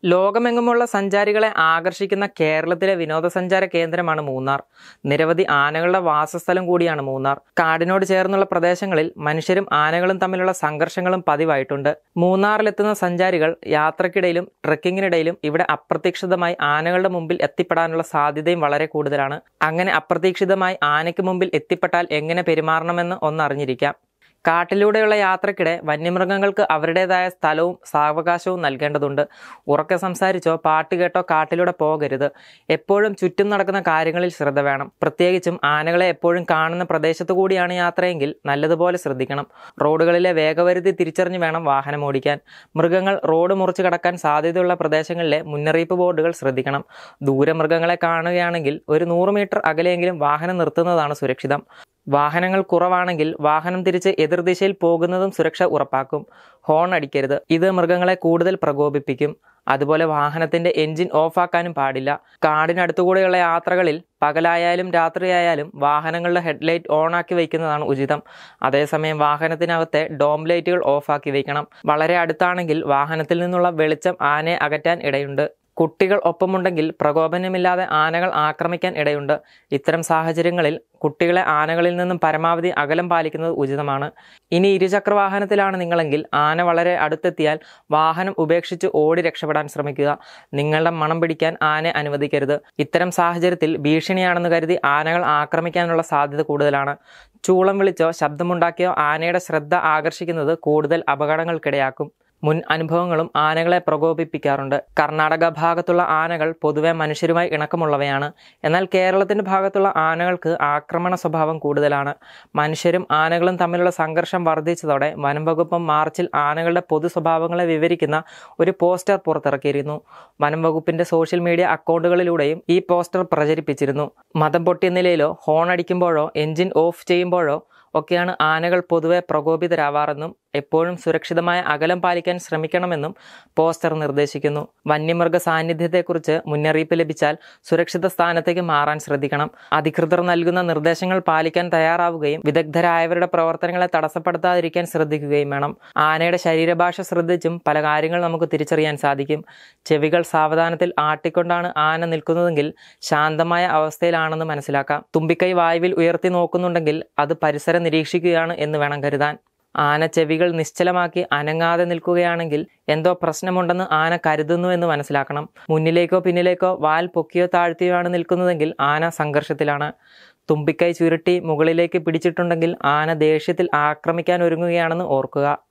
ലോകമെങ്ങുമുള്ള സഞ്ചാരികളെ ആകർഷിക്കുന്ന കേരളത്തിലെ വിനോദസഞ്ചാര കേന്ദ്രമാണ് മൂന്നാർ. നിരവധി ആനകളുടെ വാസസ്ഥലം കൂടിയാണ് മൂന്നാർ. കാടിനോട് ചേർന്നുള്ള പ്രദേശങ്ങളിൽ മനുഷ്യരും ആനകളും തമ്മിലുള്ള സംഘർഷങ്ങളും പതിവായിട്ടുണ്ട്. മൂന്നാറിലെത്തുന്ന സഞ്ചാരികൾ യാത്രക്കിടയിലും ട്രെക്കിങ്ങിനിടയിലും ഇവിടെ അപ്രതീക്ഷിതമായി ആനകളുടെ മുമ്പിൽ എത്തിപ്പെടാനുള്ള സാധ്യതയും വളരെ കൂടുതലാണ്. അങ്ങനെ അപ്രതീക്ഷിതമായി ആനയ്ക്ക് മുമ്പിൽ എത്തിപ്പെട്ടാൽ എങ്ങനെ പെരുമാറണമെന്ന് ഒന്നറിഞ്ഞിരിക്കാം. കാട്ടിലൂടെയുള്ള യാത്രക്കിടെ വന്യമൃഗങ്ങൾക്ക് അവരുടേതായ സ്ഥലവും സാവകാശവും നൽകേണ്ടതുണ്ട്. ഉറക്കെ സംസാരിച്ചോ പാട്ട് കേട്ടോ കാട്ടിലൂടെ പോകരുത്. എപ്പോഴും ചുറ്റും നടക്കുന്ന കാര്യങ്ങളിൽ ശ്രദ്ധ വേണം. പ്രത്യേകിച്ചും ആനകളെ എപ്പോഴും കാണുന്ന പ്രദേശത്തു കൂടിയാണ് യാത്രയെങ്കിൽ നല്ലതുപോലെ ശ്രദ്ധിക്കണം. റോഡുകളിലെ വേഗപരിധി തിരിച്ചറിഞ്ഞ് വേണം വാഹനം ഓടിക്കാൻ. മൃഗങ്ങൾ റോഡ് മുറിച്ച് കടക്കാൻ സാധ്യതയുള്ള പ്രദേശങ്ങളിലെ മുന്നറിയിപ്പ് ബോർഡുകൾ ശ്രദ്ധിക്കണം. ദൂരെ മൃഗങ്ങളെ കാണുകയാണെങ്കിൽ ഒരു 100 മീറ്റർ അകലെയെങ്കിലും വാഹനം നിർത്തുന്നതാണ് സുരക്ഷിതം. വാഹനങ്ങൾ കുറവാണെങ്കിൽ വാഹനം തിരിച്ച് എതിർദിശയിൽ പോകുന്നതും സുരക്ഷ ഉറപ്പാക്കും. ഹോൺ അടിക്കരുത്. ഇത് മൃഗങ്ങളെ കൂടുതൽ പ്രകോപിപ്പിക്കും. അതുപോലെ വാഹനത്തിന്റെ എൻജിൻ ഓഫാക്കാനും പാടില്ല. കാടിനടുത്തുകൂടെയുള്ള യാത്രകളിൽ പകലായാലും രാത്രിയായാലും വാഹനങ്ങളുടെ ഹെഡ്ലൈറ്റ് ഓണാക്കി വയ്ക്കുന്നതാണ് ഉചിതം. അതേസമയം വാഹനത്തിനകത്തെ ഡോം ലൈറ്റുകൾ ഓഫാക്കി വയ്ക്കണം. വളരെ അടുത്താണെങ്കിൽ വാഹനത്തിൽ നിന്നുള്ള വെളിച്ചം ആനയെ അകറ്റാൻ ഇടയുണ്ട്. കുട്ടികൾ ഒപ്പമുണ്ടെങ്കിൽ പ്രകോപനമില്ലാതെ ആനകൾ ആക്രമിക്കാൻ ഇടയുണ്ട്. ഇത്തരം സാഹചര്യങ്ങളിൽ കുട്ടികളെ ആനകളിൽ നിന്നും പരമാവധി അകലം പാലിക്കുന്നത് ഉചിതമാണ്. ഇനി ഇരുചക്ര വാഹനത്തിലാണ് നിങ്ങളെങ്കിൽ ആന വളരെ അടുത്തെത്തിയാൽ വാഹനം ഉപേക്ഷിച്ച് ഓടി രക്ഷപ്പെടാൻ ശ്രമിക്കുക. നിങ്ങളുടെ മണം പിടിക്കാൻ ആനയെ അനുവദിക്കരുത്. ഇത്തരം സാഹചര്യത്തിൽ ഭീഷണിയാണെന്ന് കരുതി ആനകൾ ആക്രമിക്കാനുള്ള സാധ്യത കൂടുതലാണ്. ചൂളം വിളിച്ചോ ശബ്ദമുണ്ടാക്കിയോ ആനയുടെ ശ്രദ്ധ ആകർഷിക്കുന്നത് കൂടുതൽ അപകടങ്ങൾക്കിടയാക്കും. മുൻ അനുഭവങ്ങളും ആനകളെ പ്രകോപിപ്പിക്കാറുണ്ട്. കർണാടക ഭാഗത്തുള്ള ആനകൾ പൊതുവെ മനുഷ്യരുമായി ഇണക്കമുള്ളവയാണ്. എന്നാൽ കേരളത്തിന്റെ ഭാഗത്തുള്ള ആനകൾക്ക് ആക്രമണ സ്വഭാവം കൂടുതലാണ്. മനുഷ്യരും ആനകളും തമ്മിലുള്ള സംഘർഷം വർദ്ധിച്ചതോടെ വനം വകുപ്പ് മാർച്ചിൽ ആനകളുടെ പൊതു സ്വഭാവങ്ങളെ വിവരിക്കുന്ന ഒരു പോസ്റ്റർ പുറത്തിറക്കിയിരുന്നു. വനം വകുപ്പിന്റെ സോഷ്യൽ മീഡിയ അക്കൗണ്ടുകളിലൂടെയും ഈ പോസ്റ്റർ പ്രചരിപ്പിച്ചിരുന്നു. മദം പൊട്ടിയ നിലയിലോ ഹോൺ അടിക്കുമ്പോഴോ എൻജിൻ ഓഫ് ചെയ്യുമ്പോഴോ ഒക്കെയാണ് ആനകൾ പൊതുവെ പ്രകോപിതരാവാറെന്നും എപ്പോഴും സുരക്ഷിതമായ അകലം പാലിക്കാൻ ശ്രമിക്കണമെന്നും പോസ്റ്റർ നിർദ്ദേശിക്കുന്നു. വന്യമൃഗ സാന്നിധ്യത്തെക്കുറിച്ച് മുന്നറിയിപ്പ് ലഭിച്ചാൽ സുരക്ഷിത സ്ഥാനത്തേക്ക് മാറാൻ ശ്രദ്ധിക്കണം. അധികൃതർ നൽകുന്ന നിർദ്ദേശങ്ങൾ പാലിക്കാൻ തയ്യാറാവുകയും വിദഗ്ധരായവരുടെ പ്രവർത്തനങ്ങളെ തടസ്സപ്പെടുത്താതിരിക്കാൻ ശ്രദ്ധിക്കുകയും വേണം. ആനയുടെ ശരീരഭാഷ ശ്രദ്ധിച്ചും പല കാര്യങ്ങൾ നമുക്ക് തിരിച്ചറിയാൻ സാധിക്കും. ചെവികൾ സാവധാനത്തിൽ ആട്ടിക്കൊണ്ടാണ് ആന നിൽക്കുന്നതെങ്കിൽ ശാന്തമായ അവസ്ഥയിലാണെന്ന് മനസ്സിലാക്കാം. തുമ്പിക്കൈ വായുവിൽ ഉയർത്തി നോക്കുന്നുണ്ടെങ്കിൽ അത് പരിസരം നിരീക്ഷിക്കുകയാണ് എന്ന് വേണം കരുതാൻ. ആന ചെവികൾ നിശ്ചലമാക്കി അനങ്ങാതെ നിൽക്കുകയാണെങ്കിൽ എന്തോ പ്രശ്നമുണ്ടെന്ന് ആന കരുതുന്നു എന്ന് മനസ്സിലാക്കണം. മുന്നിലേക്കോ പിന്നിലേക്കോ വാൽ പൊക്കിയോ താഴ്ത്തിയോ ആണ് നിൽക്കുന്നതെങ്കിൽ ആന സംഘർഷത്തിലാണ്. തുമ്പിക്കൈ ചുരുട്ടി മുകളിലേക്ക് പിടിച്ചിട്ടുണ്ടെങ്കിൽ ആന ദേഷ്യത്തിൽ ആക്രമിക്കാൻ ഒരുങ്ങുകയാണെന്ന് ഓർക്കുക.